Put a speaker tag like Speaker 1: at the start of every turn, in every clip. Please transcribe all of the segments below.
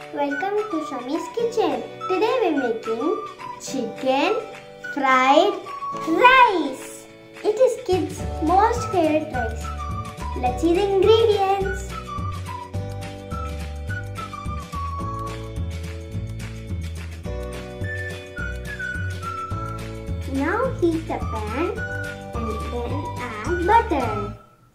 Speaker 1: Welcome to Shami's kitchen. Today we're making chicken fried rice. It is kids' most favorite rice. Let's see the ingredients. Now heat the pan and then add butter.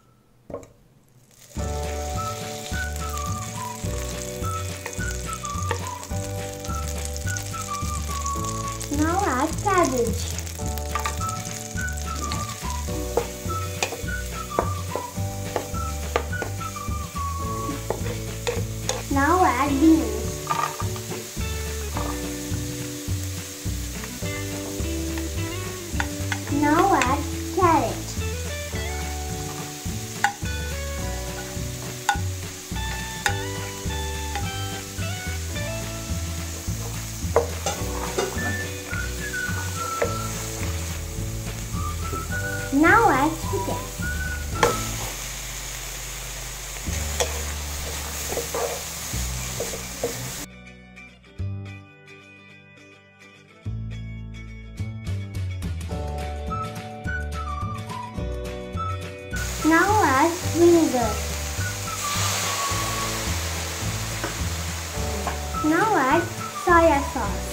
Speaker 1: Now add cabbage. Now add beans. Now add carrot. Now add chicken. Now add vinegar. Now add soya sauce.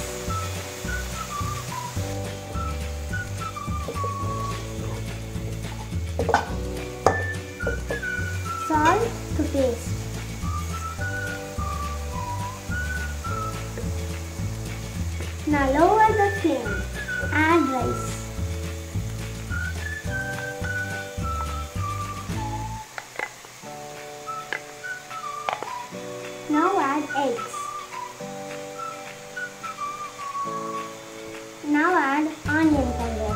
Speaker 1: Salt to taste. Now lower the flame. Add rice. Now add eggs. Now add onion powder.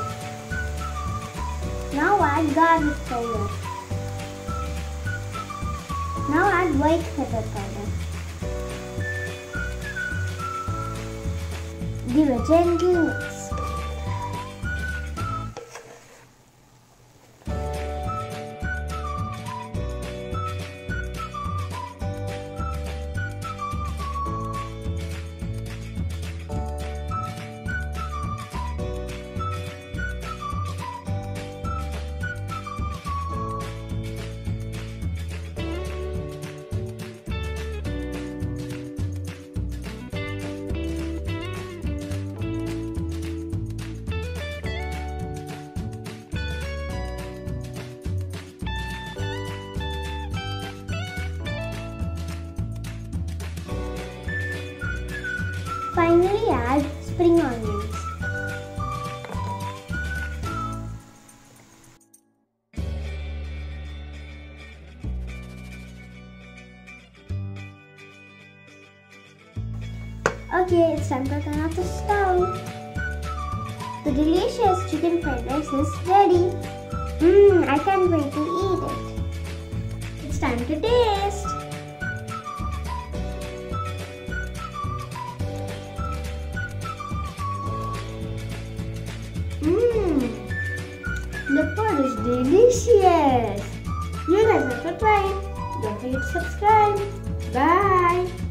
Speaker 1: Now add garlic powder. Now add white pepper powder. Give a gentle mix. Finally add spring onions. Okay, it's time to turn off the stove. The delicious chicken fried rice is ready. I can't wait to eat it. It's time to taste. The food is delicious. You guys have to try it. Don't forget to subscribe. Bye.